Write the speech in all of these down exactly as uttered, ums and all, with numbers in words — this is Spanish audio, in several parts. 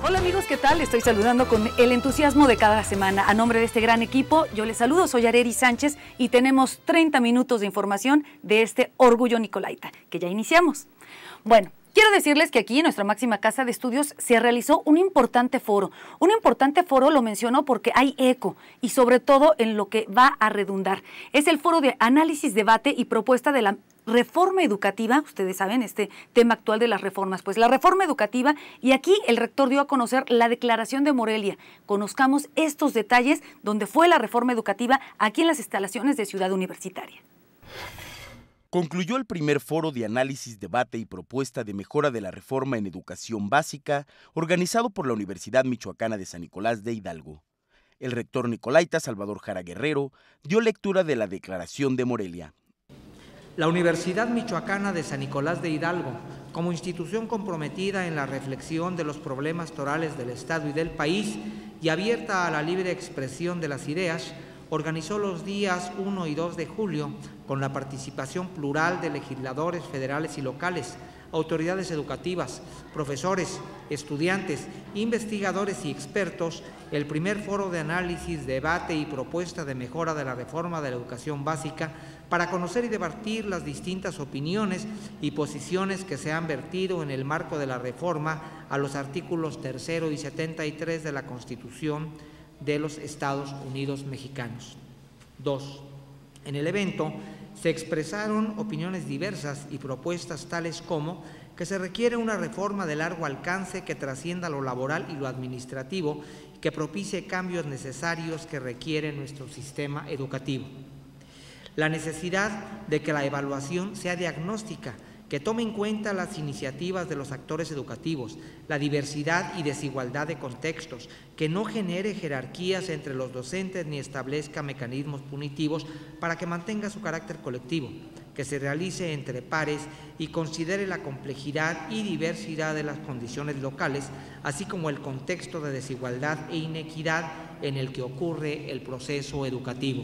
Hola amigos, ¿qué tal? Estoy saludando con el entusiasmo de cada semana. A nombre de este gran equipo, yo les saludo, soy Areri Sánchez y tenemos treinta minutos de información de este Orgullo Nicolaita, que ya iniciamos. Bueno, quiero decirles que aquí en nuestra máxima casa de estudios se realizó un importante foro. Un importante foro lo menciono porque hay eco y sobre todo en lo que va a redundar. Es el foro de análisis, debate y propuesta de la reforma educativa. Ustedes saben este tema actual de las reformas, pues la reforma educativa, y aquí el rector dio a conocer la declaración de Morelia. Conozcamos estos detalles donde fue la reforma educativa aquí en las instalaciones de Ciudad Universitaria. Concluyó el primer foro de análisis, debate y propuesta de mejora de la reforma en educación básica, organizado por la Universidad Michoacana de San Nicolás de Hidalgo. El rector nicolaita, Salvador Jara Guerrero, dio lectura de la declaración de Morelia. La Universidad Michoacana de San Nicolás de Hidalgo, como institución comprometida en la reflexión de los problemas torales del Estado y del país y abierta a la libre expresión de las ideas, organizó los días uno y dos de julio, con la participación plural de legisladores federales y locales, autoridades educativas, profesores, estudiantes, investigadores y expertos, el primer foro de análisis, debate y propuesta de mejora de la reforma de la educación básica para conocer y debatir las distintas opiniones y posiciones que se han vertido en el marco de la reforma a los artículos tercero y setenta y tres de la Constitución de los Estados Unidos mexicanos. Dos. En el evento se expresaron opiniones diversas y propuestas tales como que se requiere una reforma de largo alcance que trascienda lo laboral y lo administrativo, que propicie cambios necesarios que requiere nuestro sistema educativo. La necesidad de que la evaluación sea diagnóstica, que tome en cuenta las iniciativas de los actores educativos, la diversidad y desigualdad de contextos, que no genere jerarquías entre los docentes ni establezca mecanismos punitivos para que mantenga su carácter colectivo, que se realice entre pares y considere la complejidad y diversidad de las condiciones locales, así como el contexto de desigualdad e inequidad en el que ocurre el proceso educativo.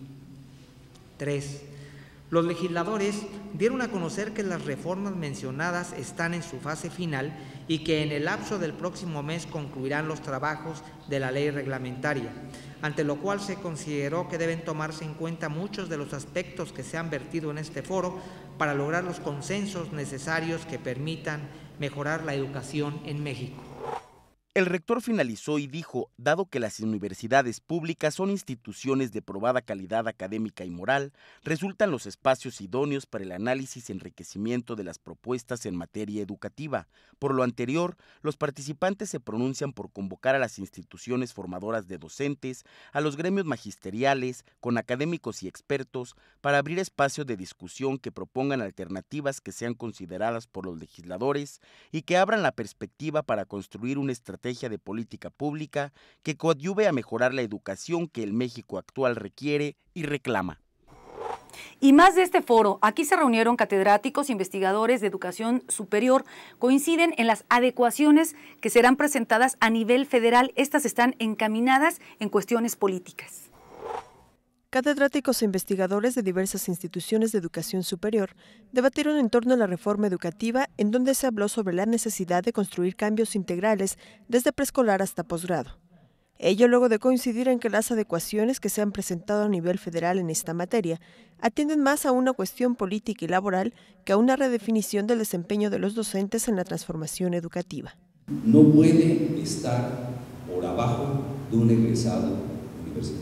Tres. Los legisladores dieron a conocer que las reformas mencionadas están en su fase final y que en el lapso del próximo mes concluirán los trabajos de la ley reglamentaria, ante lo cual se consideró que deben tomarse en cuenta muchos de los aspectos que se han vertido en este foro para lograr los consensos necesarios que permitan mejorar la educación en México. El rector finalizó y dijo, dado que las universidades públicas son instituciones de probada calidad académica y moral, resultan los espacios idóneos para el análisis y enriquecimiento de las propuestas en materia educativa. Por lo anterior, los participantes se pronuncian por convocar a las instituciones formadoras de docentes, a los gremios magisteriales, con académicos y expertos, para abrir espacios de discusión que propongan alternativas que sean consideradas por los legisladores y que abran la perspectiva para construir una estrategia de política pública que coadyuve a mejorar la educación que el México actual requiere y reclama. Y más de este foro, aquí se reunieron catedráticos, investigadores de educación superior, coinciden en las adecuaciones que serán presentadas a nivel federal. Estas están encaminadas en cuestiones políticas. Catedráticos e investigadores de diversas instituciones de educación superior debatieron en torno a la reforma educativa, en donde se habló sobre la necesidad de construir cambios integrales desde preescolar hasta posgrado. Ello luego de coincidir en que las adecuaciones que se han presentado a nivel federal en esta materia atienden más a una cuestión política y laboral que a una redefinición del desempeño de los docentes en la transformación educativa. No puede estar por abajo de un egresado universitario.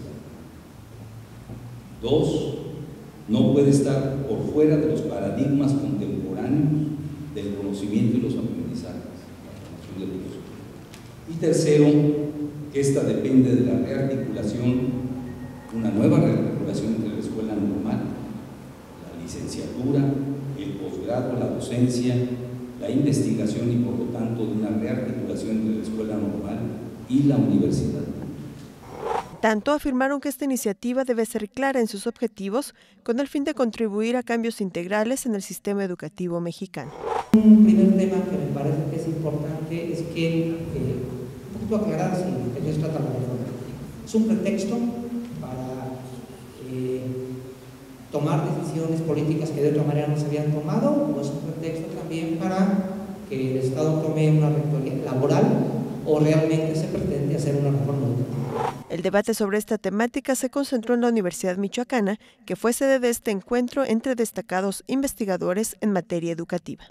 Dos, no puede estar por fuera de los paradigmas contemporáneos del conocimiento y los aprendizajes, la formación de los. Y tercero, que esta depende de la rearticulación, una nueva rearticulación entre la escuela normal, la licenciatura, el posgrado, la docencia, la investigación y por lo tanto de una rearticulación entre la escuela normal y la universidad. Tanto afirmaron que esta iniciativa debe ser clara en sus objetivos con el fin de contribuir a cambios integrales en el sistema educativo mexicano. Un primer tema que me parece que es importante es que, eh, un poquito aclarar si de qué se trata la reforma. Es un pretexto para eh, tomar decisiones políticas que de otra manera no se habían tomado, o es un pretexto también para que el Estado tome una rectoría laboral o realmente se pretende hacer una reforma educativa. El debate sobre esta temática se concentró en la Universidad Michoacana, que fue sede de este encuentro entre destacados investigadores en materia educativa.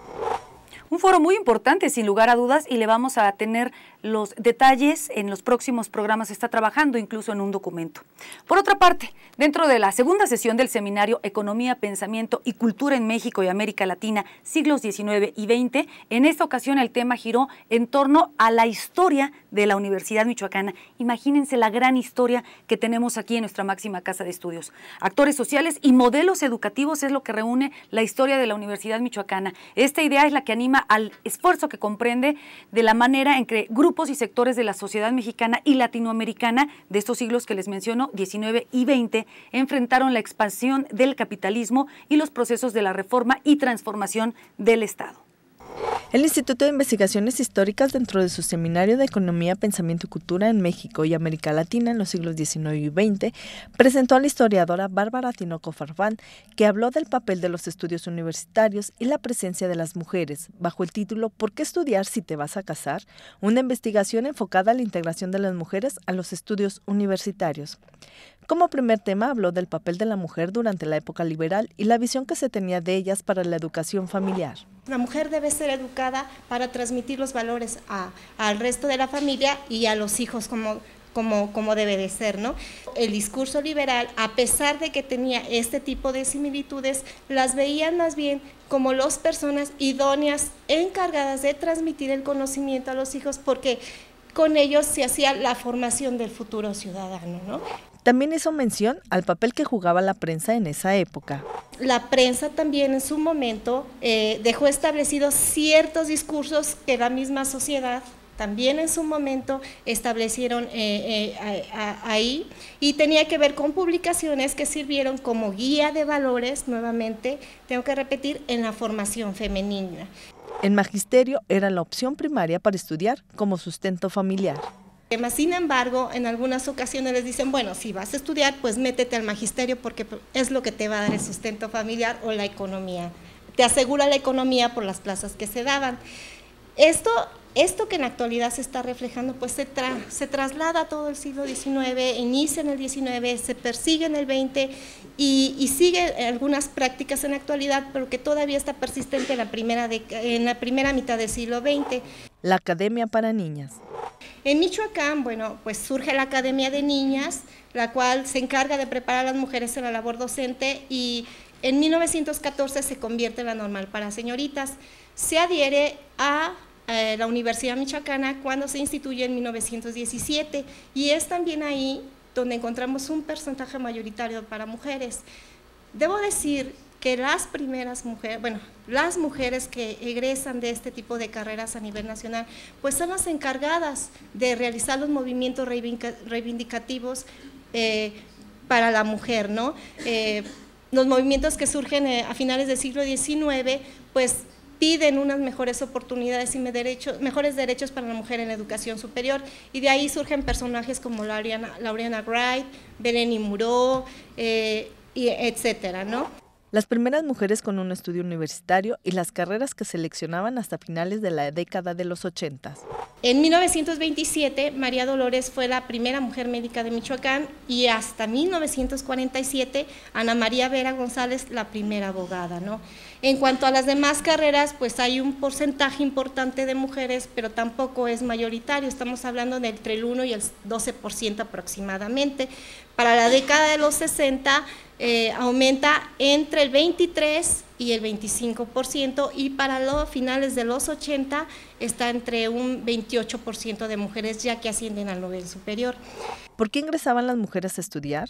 Un foro muy importante, sin lugar a dudas, y le vamos a tener los detalles en los próximos programas. Se está trabajando incluso en un documento. Por otra parte, dentro de la segunda sesión del seminario Economía, Pensamiento y Cultura en México y América Latina, siglos diecinueve y veinte, en esta ocasión el tema giró en torno a la historia de la Universidad Michoacana. Imagínense la gran historia que tenemos aquí en nuestra máxima casa de estudios. Actores sociales y modelos educativos es lo que reúne la historia de la Universidad Michoacana. Esta idea es la que anima al esfuerzo que comprende de la manera en que grupos y sectores de la sociedad mexicana y latinoamericana de estos siglos que les menciono, diecinueve y veinte, enfrentaron la expansión del capitalismo y los procesos de la reforma y transformación del Estado. El Instituto de Investigaciones Históricas, dentro de su seminario de Economía, Pensamiento y Cultura en México y América Latina en los siglos diecinueve y veinte, presentó a la historiadora Bárbara Tinoco Farfán, que habló del papel de los estudios universitarios y la presencia de las mujeres, bajo el título ¿Por qué estudiar si te vas a casar?, una investigación enfocada a la integración de las mujeres a los estudios universitarios. Como primer tema habló del papel de la mujer durante la época liberal y la visión que se tenía de ellas para la educación familiar. La mujer debe ser educada para transmitir los valores a, al resto de la familia y a los hijos como, como, como debe de ser, ¿no? El discurso liberal, a pesar de que tenía este tipo de similitudes, las veían más bien como las personas idóneas encargadas de transmitir el conocimiento a los hijos, porque con ellos se hacía la formación del futuro ciudadano, ¿no? También hizo mención al papel que jugaba la prensa en esa época. La prensa también en su momento eh, dejó establecidos ciertos discursos que la misma sociedad también en su momento establecieron eh, eh, a, a, ahí, y tenía que ver con publicaciones que sirvieron como guía de valores, nuevamente, tengo que repetir, en la formación femenina. El magisterio era la opción primaria para estudiar como sustento familiar. Sin embargo, en algunas ocasiones les dicen, bueno, si vas a estudiar, pues métete al magisterio porque es lo que te va a dar el sustento familiar o la economía. Te asegura la economía por las plazas que se daban. Esto, esto que en la actualidad se está reflejando, pues se, tra se traslada a todo el siglo diecinueve, inicia en el diecinueve, se persigue en el veinte y, y sigue algunas prácticas en la actualidad, pero que todavía está persistente en la primera, de, en la primera mitad del siglo veinte. La Academia para Niñas. En Michoacán, bueno, pues surge la Academia de Niñas, la cual se encarga de preparar a las mujeres en la labor docente, y en mil novecientos catorce se convierte en la normal para señoritas. Se adhiere a eh, la Universidad Michoacana cuando se instituye en mil novecientos diecisiete, y es también ahí donde encontramos un porcentaje mayoritario para mujeres. Debo decir que las primeras mujeres, bueno, las mujeres que egresan de este tipo de carreras a nivel nacional, pues son las encargadas de realizar los movimientos reivindicativos eh, para la mujer, ¿no? Eh, los movimientos que surgen eh, a finales del siglo diecinueve, pues piden unas mejores oportunidades y derechos, mejores derechos para la mujer en la educación superior, y de ahí surgen personajes como Laureana, Laureana Wright, Belén y Muró, eh, y etcétera, ¿no? Las primeras mujeres con un estudio universitario y las carreras que seleccionaban hasta finales de la década de los ochentas. En mil novecientos veintisiete, María Dolores fue la primera mujer médica de Michoacán, y hasta mil novecientos cuarenta y siete, Ana María Vera González, la primera abogada, ¿no? En cuanto a las demás carreras, pues hay un porcentaje importante de mujeres, pero tampoco es mayoritario, estamos hablando de entre el uno y el doce por ciento aproximadamente. Para la década de los sesenta, eh, aumenta entre el veintitrés y el veinticinco por ciento, y para los finales de los ochenta está entre un veintiocho por ciento de mujeres ya que ascienden al nivel superior. ¿Por qué ingresaban las mujeres a estudiar?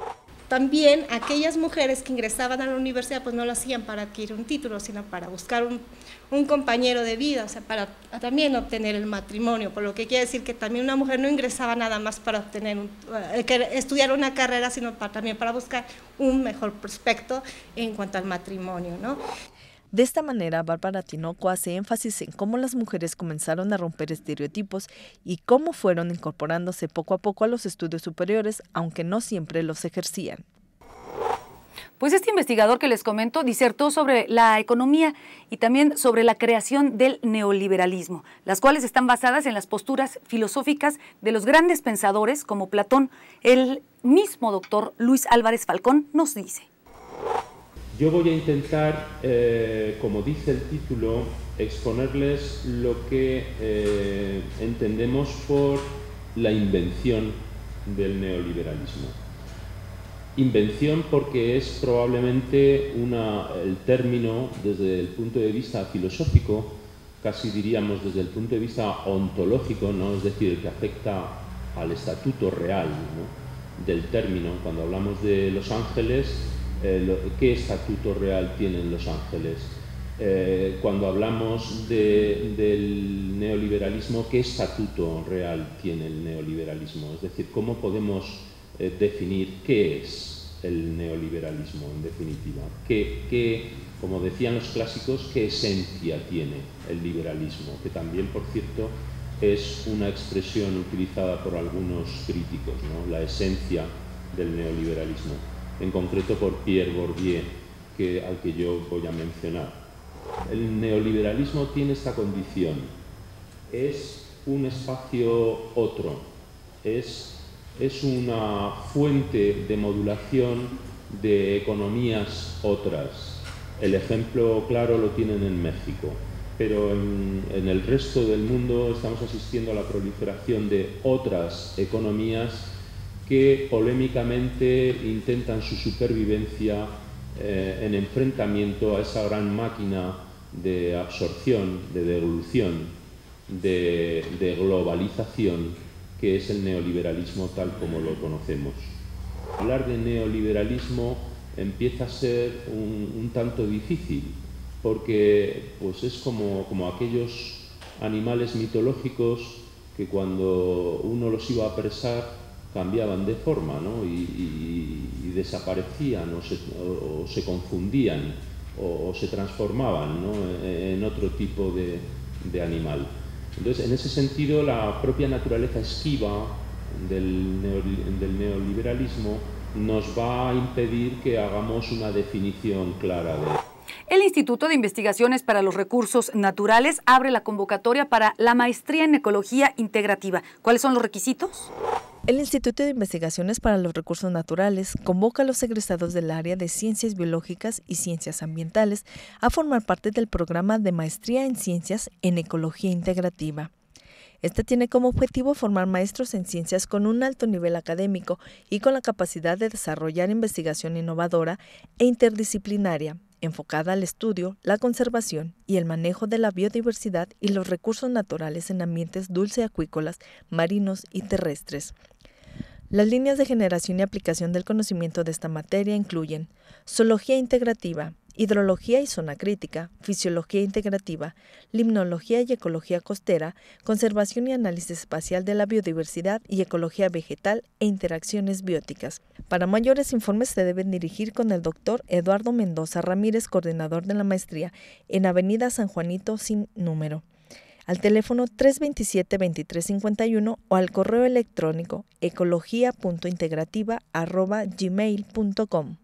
También aquellas mujeres que ingresaban a la universidad pues no lo hacían para adquirir un título, sino para buscar un, un compañero de vida, o sea, para también obtener el matrimonio, por lo que quiere decir que también una mujer no ingresaba nada más para obtener un, eh, estudiar una carrera, sino para, también para buscar un mejor prospecto en cuanto al matrimonio, ¿no? De esta manera, Bárbara Tinoco hace énfasis en cómo las mujeres comenzaron a romper estereotipos y cómo fueron incorporándose poco a poco a los estudios superiores, aunque no siempre los ejercían. Pues este investigador que les comento disertó sobre la economía y también sobre la creación del neoliberalismo, las cuales están basadas en las posturas filosóficas de los grandes pensadores como Platón. El mismo doctor Luis Álvarez Falcón nos dice. Yo voy a intentar, eh, como dice el título, exponerles lo que eh, entendemos por la invención del neoliberalismo. Invención porque es probablemente una, el término desde el punto de vista filosófico, casi diríamos desde el punto de vista ontológico, ¿no? Es decir, el que afecta al estatuto real, ¿no? del término. Cuando hablamos de Los Ángeles, eh, lo, ¿qué estatuto real tienen Los Ángeles? Eh, cuando hablamos de, del neoliberalismo, ¿qué estatuto real tiene el neoliberalismo? Es decir, ¿cómo podemos eh, definir qué es el neoliberalismo en definitiva? ¿Qué, qué, como decían los clásicos, qué esencia tiene el liberalismo? Que también, por cierto, es una expresión utilizada por algunos críticos, ¿no? La esencia del neoliberalismo, en concreto por Pierre Bourdieu, que, al que yo voy a mencionar. El neoliberalismo tiene esta condición: es un espacio otro, es, es una fuente de modulación de economías otras. El ejemplo claro lo tienen en México, pero en, en el resto del mundo estamos asistiendo a la proliferación de otras economías que polémicamente intentan su supervivencia eh, en enfrentamiento a esa gran máquina de absorción, de devolución, de, de globalización que es el neoliberalismo tal como lo conocemos. Hablar de neoliberalismo empieza a ser un, un tanto difícil, porque pues es como, como aquellos animales mitológicos que cuando uno los iba a apresar cambiaban de forma, ¿no? y, y, y desaparecían o se, o, o se confundían o, o se transformaban, ¿no? en otro tipo de, de animal. Entonces, en ese sentido, la propia naturaleza esquiva del, neoli, del neoliberalismo nos va a impedir que hagamos una definición clara de él. El Instituto de Investigaciones para los Recursos Naturales abre la convocatoria para la maestría en Ecología Integrativa. ¿Cuáles son los requisitos? El Instituto de Investigaciones para los Recursos Naturales convoca a los egresados del área de Ciencias Biológicas y Ciencias Ambientales a formar parte del programa de Maestría en Ciencias en Ecología Integrativa. Este tiene como objetivo formar maestros en ciencias con un alto nivel académico y con la capacidad de desarrollar investigación innovadora e interdisciplinaria, enfocada al estudio, la conservación y el manejo de la biodiversidad y los recursos naturales en ambientes dulceacuícolas, marinos y terrestres. Las líneas de generación y aplicación del conocimiento de esta materia incluyen zoología integrativa, hidrología y zona crítica, fisiología integrativa, limnología y ecología costera, conservación y análisis espacial de la biodiversidad y ecología vegetal e interacciones bióticas. Para mayores informes se deben dirigir con el doctor Eduardo Mendoza Ramírez, coordinador de la maestría, en Avenida San Juanito sin número, al teléfono tres dos siete, veintitrés cincuenta y uno o al correo electrónico ecología punto integrativa arroba gmail punto com.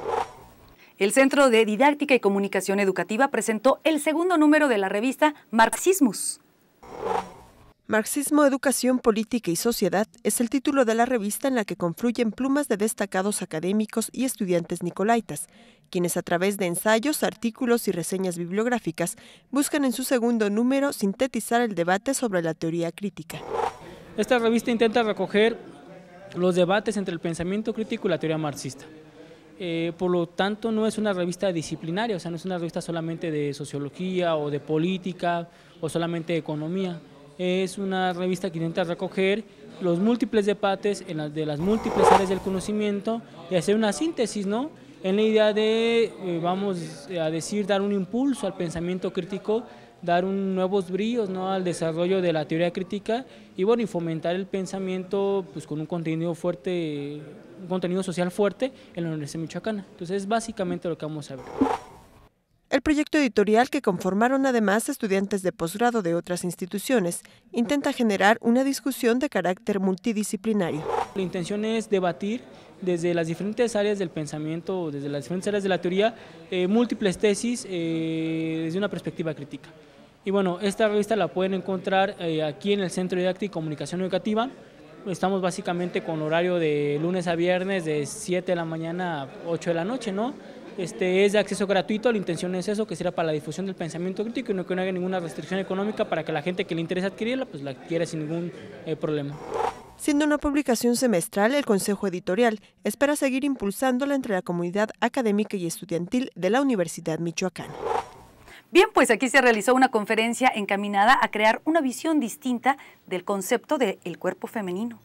El Centro de Didáctica y Comunicación Educativa presentó el segundo número de la revista Marxismus. Marxismo, Educación, Política y Sociedad es el título de la revista en la que confluyen plumas de destacados académicos y estudiantes nicolaitas, quienes a través de ensayos, artículos y reseñas bibliográficas buscan en su segundo número sintetizar el debate sobre la teoría crítica. Esta revista intenta recoger los debates entre el pensamiento crítico y la teoría marxista. Eh, por lo tanto, no es una revista disciplinaria, o sea, no es una revista solamente de sociología o de política o solamente de economía. Es una revista que intenta recoger los múltiples debates en las, de las múltiples áreas del conocimiento y hacer una síntesis, ¿no? En la idea de, eh, vamos a decir, dar un impulso al pensamiento crítico, dar un, nuevos bríos, ¿no? al desarrollo de la teoría crítica y, bueno, y fomentar el pensamiento pues, con un contenido fuerte, un contenido social fuerte en la Universidad Michoacana. Entonces, es básicamente lo que vamos a ver. El proyecto editorial, que conformaron además estudiantes de posgrado de otras instituciones, intenta generar una discusión de carácter multidisciplinario. La intención es debatir desde las diferentes áreas del pensamiento, desde las diferentes áreas de la teoría, eh, múltiples tesis eh, desde una perspectiva crítica. Y bueno, esta revista la pueden encontrar eh, aquí en el Centro Didáctico y Comunicación Educativa. Estamos básicamente con horario de lunes a viernes de siete de la mañana a ocho de la noche, ¿no? Este es de acceso gratuito, la intención es eso, que será para la difusión del pensamiento crítico y no que no haya ninguna restricción económica para que la gente que le interese adquirirla, pues la adquiera sin ningún eh, problema. Siendo una publicación semestral, el Consejo Editorial espera seguir impulsándola entre la comunidad académica y estudiantil de la Universidad Michoacana. Bien, pues aquí se realizó una conferencia encaminada a crear una visión distinta del concepto del cuerpo femenino.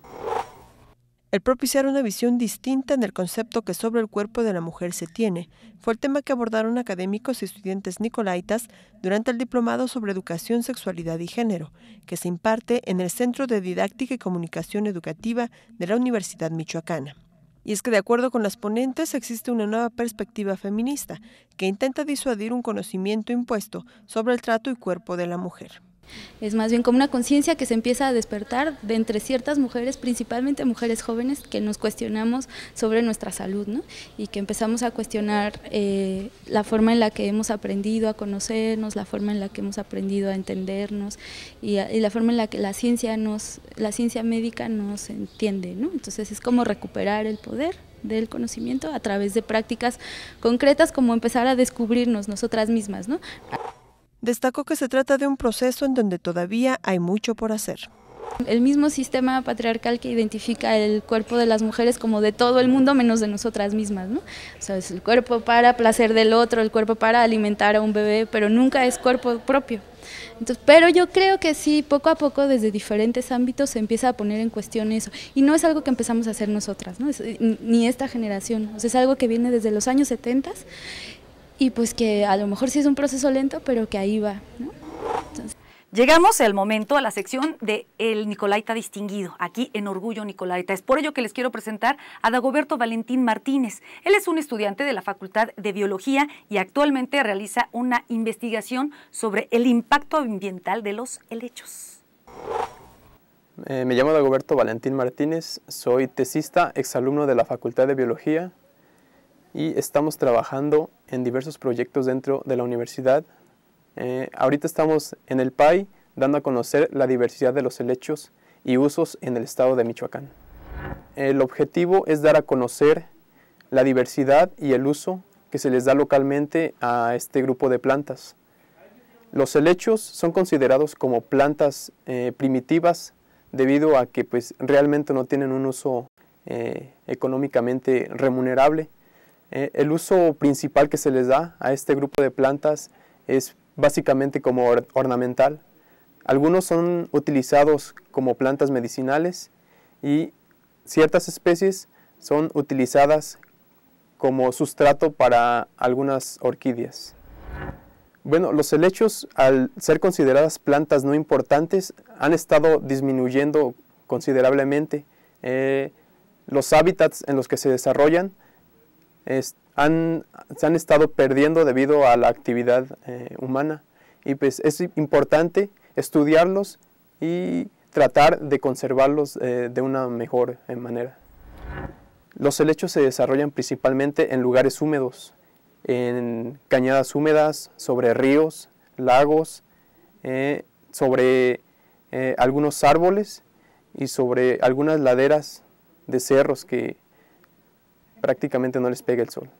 El propiciar una visión distinta en el concepto que sobre el cuerpo de la mujer se tiene fue el tema que abordaron académicos y estudiantes nicolaitas durante el diplomado sobre educación, sexualidad y género, que se imparte en el Centro de Didáctica y Comunicación Educativa de la Universidad Michoacana. Y es que de acuerdo con las ponentes existe una nueva perspectiva feminista que intenta disuadir un conocimiento impuesto sobre el trato y cuerpo de la mujer. Es más bien como una conciencia que se empieza a despertar de entre ciertas mujeres, principalmente mujeres jóvenes, que nos cuestionamos sobre nuestra salud, ¿no? Y que empezamos a cuestionar eh, la forma en la que hemos aprendido a conocernos, la forma en la que hemos aprendido a entendernos y, a, y la forma en la que la ciencia, nos, la ciencia médica nos entiende, ¿no? Entonces es como recuperar el poder del conocimiento a través de prácticas concretas, como empezar a descubrirnos nosotras mismas, ¿no? Destacó que se trata de un proceso en donde todavía hay mucho por hacer. El mismo sistema patriarcal que identifica el cuerpo de las mujeres como de todo el mundo menos de nosotras mismas, ¿no? O sea, es el cuerpo para placer del otro, el cuerpo para alimentar a un bebé, pero nunca es cuerpo propio. Entonces, pero yo creo que sí, poco a poco desde diferentes ámbitos se empieza a poner en cuestión eso, y no es algo que empezamos a hacer nosotras, ¿no? Es, ni esta generación, o sea, es algo que viene desde los años setenta y pues que a lo mejor sí es un proceso lento, pero que ahí va, ¿no? Entonces, llegamos al momento, a la sección de El Nicolaita Distinguido, aquí en Orgullo Nicolaita. Es por ello que les quiero presentar a Dagoberto Valentín Martínez. Él es un estudiante de la Facultad de Biología y actualmente realiza una investigación sobre el impacto ambiental de los helechos. Eh, me llamo Dagoberto Valentín Martínez, soy tesista, exalumno de la Facultad de Biología y estamos trabajando en diversos proyectos dentro de la universidad. Eh, ahorita estamos en el P A I dando a conocer la diversidad de los helechos y usos en el estado de Michoacán. El objetivo es dar a conocer la diversidad y el uso que se les da localmente a este grupo de plantas. Los helechos son considerados como plantas eh, primitivas debido a que pues, realmente no tienen un uso eh, económicamente remunerable. Eh, el uso principal que se les da a este grupo de plantas es básicamente como or ornamental. Algunos son utilizados como plantas medicinales y ciertas especies son utilizadas como sustrato para algunas orquídeas. Bueno, los helechos, al ser consideradas plantas no importantes, han estado disminuyendo considerablemente. Eh, los hábitats en los que se desarrollan Es, han, se han estado perdiendo debido a la actividad eh, humana y pues es importante estudiarlos y tratar de conservarlos eh, de una mejor eh, manera. Los helechos se desarrollan principalmente en lugares húmedos, en cañadas húmedas, sobre ríos, lagos, eh, sobre eh, algunos árboles y sobre algunas laderas de cerros que prácticamente no les pega el sol.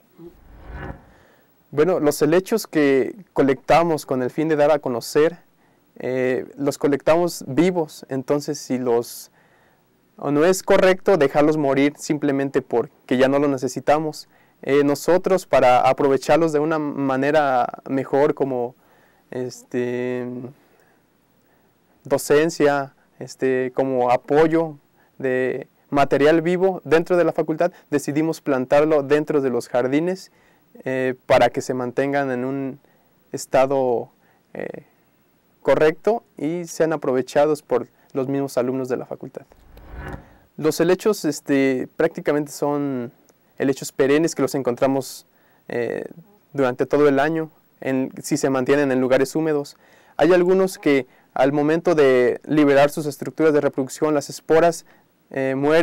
Bueno, los helechos que colectamos con el fin de dar a conocer, eh, los colectamos vivos, entonces si los, o no es correcto dejarlos morir simplemente porque ya no los necesitamos. Eh, nosotros para aprovecharlos de una manera mejor como este, docencia, este, como apoyo de material vivo dentro de la facultad, decidimos plantarlo dentro de los jardines eh, para que se mantengan en un estado eh, correcto y sean aprovechados por los mismos alumnos de la facultad. Los helechos este, prácticamente son helechos perennes que los encontramos eh, durante todo el año, en, si se mantienen en lugares húmedos. Hay algunos que al momento de liberar sus estructuras de reproducción, las esporas, Eh, mueren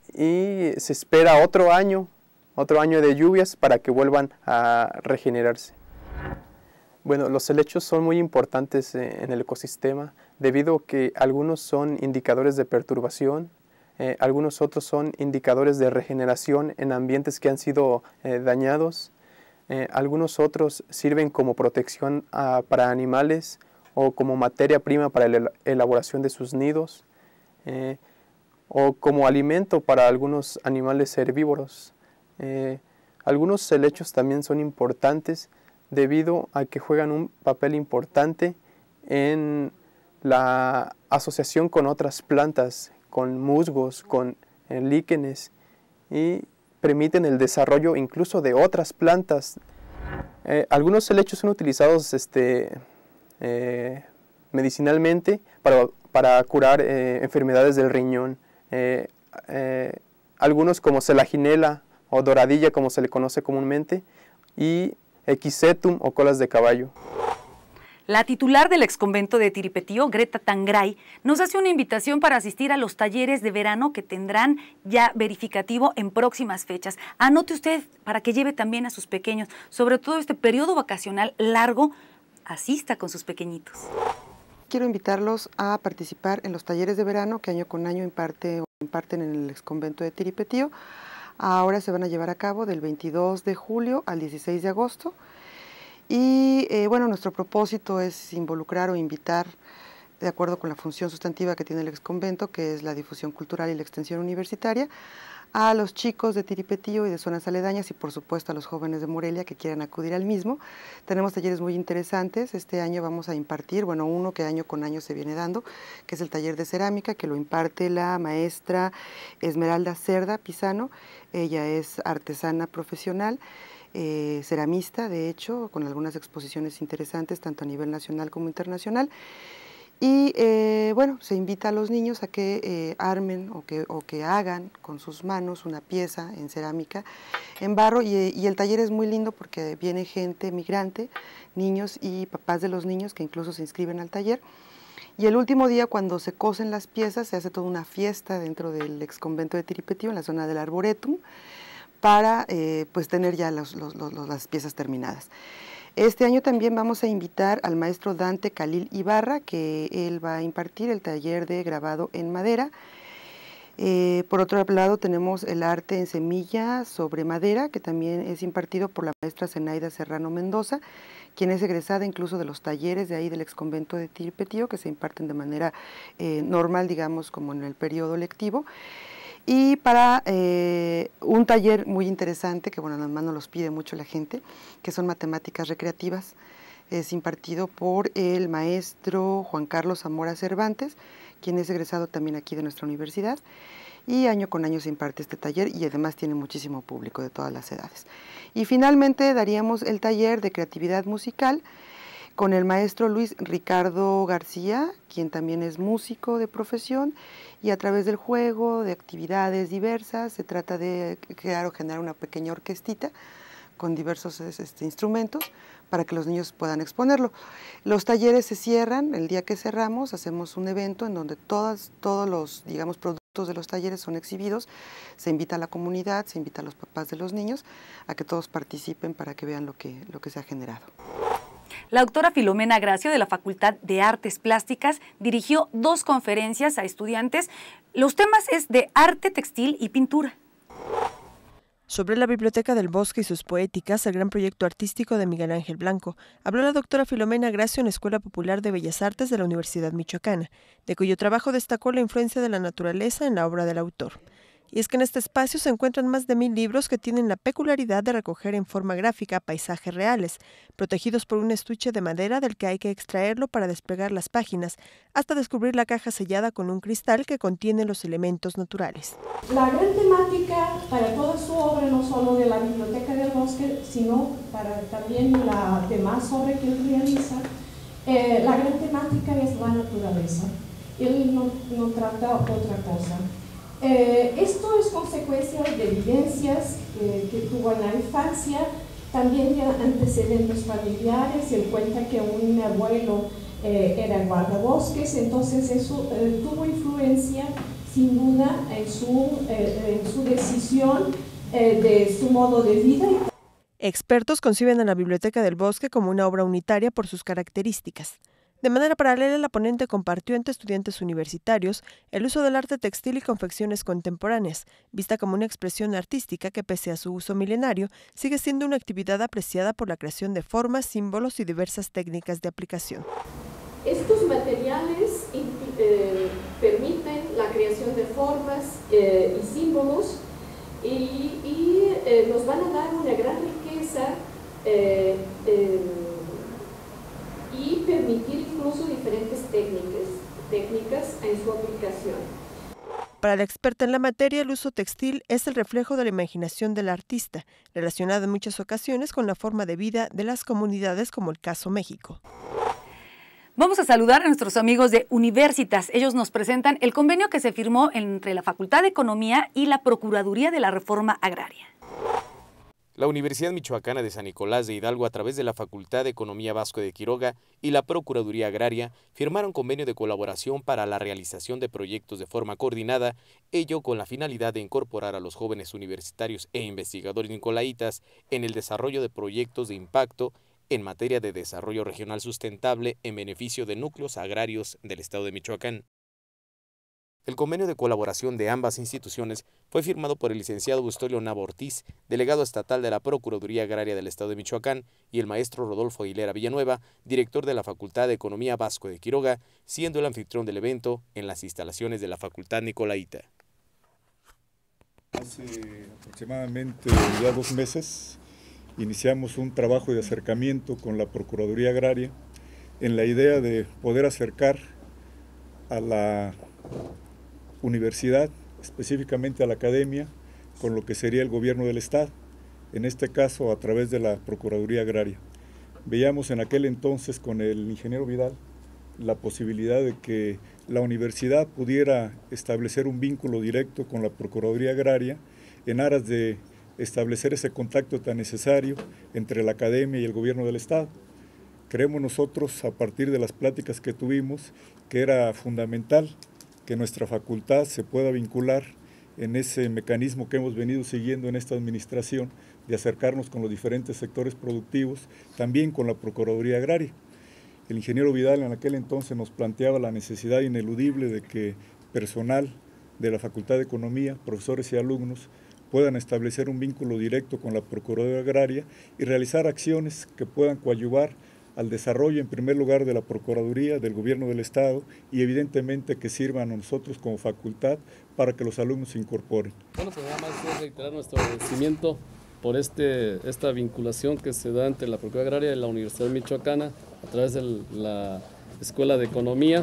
y se espera otro año, otro año de lluvias para que vuelvan a regenerarse. Bueno, los helechos son muy importantes en el ecosistema debido a que algunos son indicadores de perturbación, eh, algunos otros son indicadores de regeneración en ambientes que han sido eh, dañados, eh, algunos otros sirven como protección a, para animales o como materia prima para la elaboración de sus nidos, eh, o como alimento para algunos animales herbívoros. Eh, algunos helechos también son importantes debido a que juegan un papel importante en la asociación con otras plantas, con musgos, con eh, líquenes, y permiten el desarrollo incluso de otras plantas. Eh, algunos helechos son utilizados este, eh, medicinalmente para, para curar eh, enfermedades del riñón. Eh, eh, algunos como Selaginella o doradilla, como se le conoce comúnmente, y Equisetum o colas de caballo. La titular del exconvento de Tiripetío, Greta Tangray, nos hace una invitación para asistir a los talleres de verano que tendrán ya verificativo en próximas fechas. Anote usted para que lleve también a sus pequeños, sobre todo este periodo vacacional largo, asista con sus pequeñitos. Quiero invitarlos a participar en los talleres de verano que año con año imparte, imparten en el exconvento de Tiripetío. Ahora se van a llevar a cabo del veintidós de julio al dieciséis de agosto. Y eh, bueno, nuestro propósito es involucrar o invitar, de acuerdo con la función sustantiva que tiene el exconvento, que es la difusión cultural y la extensión universitaria, a los chicos de Tiripetío y de zonas aledañas y por supuesto a los jóvenes de Morelia que quieran acudir al mismo. Tenemos talleres muy interesantes. Este año vamos a impartir, bueno, uno que año con año se viene dando, que es el taller de cerámica, que lo imparte la maestra Esmeralda Cerda Pisano. Ella es artesana profesional, eh, ceramista, de hecho, con algunas exposiciones interesantes, tanto a nivel nacional como internacional. Y eh, bueno, se invita a los niños a que eh, armen o que, o que hagan con sus manos una pieza en cerámica, en barro, y, y el taller es muy lindo porque viene gente migrante, niños y papás de los niños que incluso se inscriben al taller. Y el último día, cuando se cosen las piezas, se hace toda una fiesta dentro del exconvento de Tiripetío, en la zona del Arboretum, para eh, pues tener ya los, los, los, las piezas terminadas. Este año también vamos a invitar al maestro Dante Khalil Ibarra, que él va a impartir el taller de grabado en madera. Eh, por otro lado tenemos el arte en semilla sobre madera, que también es impartido por la maestra Zenaida Serrano Mendoza, quien es egresada incluso de los talleres de ahí del exconvento de Tiripetío, que se imparten de manera eh, normal, digamos, como en el periodo lectivo. Y para eh, un taller muy interesante, que bueno, además nos los pide mucho la gente, que son matemáticas recreativas, es impartido por el maestro Juan Carlos Zamora Cervantes, quien es egresado también aquí de nuestra universidad, y año con año se imparte este taller y además tiene muchísimo público de todas las edades. Y finalmente daríamos el taller de creatividad musical con el maestro Luis Ricardo García, quien también es músico de profesión, y a través del juego, de actividades diversas, se trata de crear o generar una pequeña orquestita con diversos este, instrumentos para que los niños puedan exponerlo. Los talleres se cierran, el día que cerramos hacemos un evento en donde todas, todos los, digamos, productos de los talleres son exhibidos, se invita a la comunidad, se invita a los papás de los niños a que todos participen para que vean lo que, lo que se ha generado. La doctora Filomena Gracio, de la Facultad de Artes Plásticas, dirigió dos conferencias a estudiantes. Los temas es de arte, textil y pintura. Sobre la Biblioteca del Bosque y sus poéticas, el gran proyecto artístico de Miguel Ángel Blanco, habló la doctora Filomena Gracio en la Escuela Popular de Bellas Artes de la Universidad Michoacana, de cuyo trabajo destacó la influencia de la naturaleza en la obra del autor. Y es que en este espacio se encuentran más de mil libros que tienen la peculiaridad de recoger en forma gráfica paisajes reales, protegidos por un estuche de madera del que hay que extraerlo para desplegar las páginas, hasta descubrir la caja sellada con un cristal que contiene los elementos naturales. La gran temática para toda su obra, no solo de la Biblioteca del Bosque, sino para también la demás obra que él realiza, eh, la gran temática es la naturaleza. Él no, no trata otra cosa. Eh, esto es consecuencia de vivencias eh, que tuvo en la infancia, también de antecedentes familiares. Él cuenta que un abuelo eh, era guardabosques, entonces eso eh, tuvo influencia sin duda en su, eh, en su decisión eh, de su modo de vida. Expertos conciben a la Biblioteca del Bosque como una obra unitaria por sus características. De manera paralela, la ponente compartió entre estudiantes universitarios el uso del arte textil y confecciones contemporáneas, vista como una expresión artística que, pese a su uso milenario, sigue siendo una actividad apreciada por la creación de formas, símbolos y diversas técnicas de aplicación. Estos materiales eh, permiten la creación de formas eh, y símbolos y, y eh, nos van a dar una gran riqueza eh, eh, y permitir incluso diferentes técnicas, técnicas en su aplicación. Para la experta en la materia, el uso textil es el reflejo de la imaginación del artista, relacionado en muchas ocasiones con la forma de vida de las comunidades, como el caso México. Vamos a saludar a nuestros amigos de Universitas. Ellos nos presentan el convenio que se firmó entre la Facultad de Economía y la Procuraduría de la Reforma Agraria. La Universidad Michoacana de San Nicolás de Hidalgo, a través de la Facultad de Economía Vasco de Quiroga y la Procuraduría Agraria, firmaron convenio de colaboración para la realización de proyectos de forma coordinada, ello con la finalidad de incorporar a los jóvenes universitarios e investigadores nicolaitas en el desarrollo de proyectos de impacto en materia de desarrollo regional sustentable en beneficio de núcleos agrarios del estado de Michoacán. El convenio de colaboración de ambas instituciones fue firmado por el licenciado Gustolio Nava Ortiz, delegado estatal de la Procuraduría Agraria del estado de Michoacán, y el maestro Rodolfo Aguilera Villanueva, director de la Facultad de Economía Vasco de Quiroga, siendo el anfitrión del evento en las instalaciones de la Facultad Nicolaita. Hace aproximadamente ya dos meses iniciamos un trabajo de acercamiento con la Procuraduría Agraria en la idea de poder acercar a la universidad, específicamente a la academia, con lo que sería el gobierno del estado, en este caso a través de la Procuraduría Agraria. Veíamos en aquel entonces con el ingeniero Vidal la posibilidad de que la universidad pudiera establecer un vínculo directo con la Procuraduría Agraria en aras de establecer ese contacto tan necesario entre la academia y el gobierno del estado. Creemos nosotros, a partir de las pláticas que tuvimos, que era fundamental que nuestra facultad se pueda vincular en ese mecanismo que hemos venido siguiendo en esta administración de acercarnos con los diferentes sectores productivos, también con la Procuraduría Agraria. El ingeniero Vidal en aquel entonces nos planteaba la necesidad ineludible de que personal de la Facultad de Economía, profesores y alumnos, puedan establecer un vínculo directo con la Procuraduría Agraria y realizar acciones que puedan coadyuvar al desarrollo, en primer lugar, de la Procuraduría, del Gobierno del Estado y evidentemente que sirvan a nosotros como facultad para que los alumnos se incorporen. Bueno, pues nada más es reiterar nuestro agradecimiento por este, esta vinculación que se da entre la Procuraduría Agraria y la Universidad Michoacana a través de la Escuela de Economía,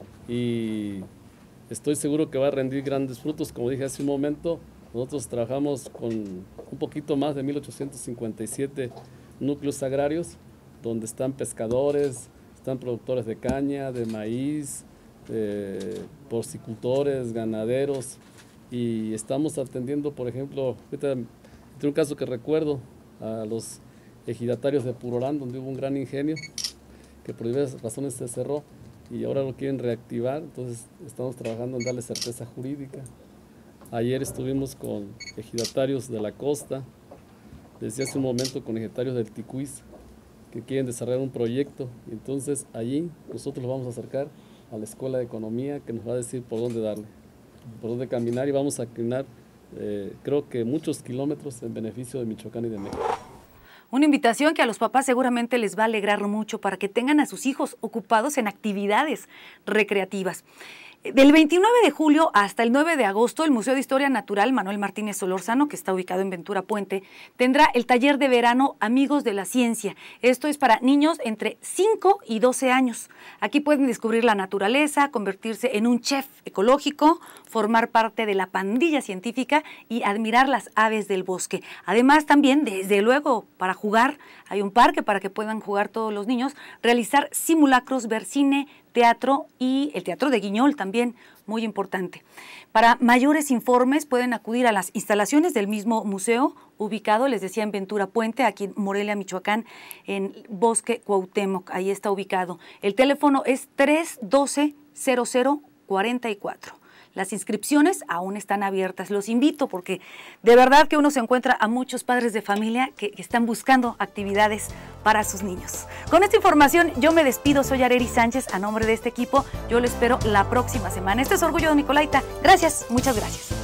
y estoy seguro que va a rendir grandes frutos. Como dije hace un momento, nosotros trabajamos con un poquito más de mil ochocientos cincuenta y siete núcleos agrarios, donde están pescadores, están productores de caña, de maíz, eh, porcicultores, ganaderos, y estamos atendiendo, por ejemplo, ahorita, entre un caso que recuerdo, a los ejidatarios de Purorán, donde hubo un gran ingenio, que por diversas razones se cerró, y ahora lo quieren reactivar, entonces estamos trabajando en darle certeza jurídica. Ayer estuvimos con ejidatarios de la costa, desde hace un momento con ejidatarios del Ticuís, que quieren desarrollar un proyecto, y entonces allí nosotros lo vamos a acercar a la Escuela de Economía, que nos va a decir por dónde darle, por dónde caminar, y vamos a caminar eh, creo que muchos kilómetros en beneficio de Michoacán y de México. Una invitación que a los papás seguramente les va a alegrar mucho para que tengan a sus hijos ocupados en actividades recreativas. Del veintinueve de julio hasta el nueve de agosto, el Museo de Historia Natural Manuel Martínez Solórzano, que está ubicado en Ventura Puente, tendrá el taller de verano Amigos de la Ciencia. Esto es para niños entre cinco y doce años. Aquí pueden descubrir la naturaleza, convertirse en un chef ecológico, formar parte de la pandilla científica y admirar las aves del bosque. Además, también, desde luego, para jugar, hay un parque para que puedan jugar todos los niños, realizar simulacros, ver cine, teatro y el Teatro de Guiñol también, muy importante. Para mayores informes pueden acudir a las instalaciones del mismo museo, ubicado, les decía, en Ventura Puente, aquí en Morelia, Michoacán, en Bosque Cuauhtémoc, ahí está ubicado. El teléfono es tres uno dos, cero cero cuatro cuatro. Las inscripciones aún están abiertas. Los invito porque de verdad que uno se encuentra a muchos padres de familia que, que están buscando actividades para sus niños. Con esta información yo me despido. Soy Arely Sánchez. A nombre de este equipo, yo lo espero la próxima semana. Este es Orgullo de Nicolaita. Gracias, muchas gracias.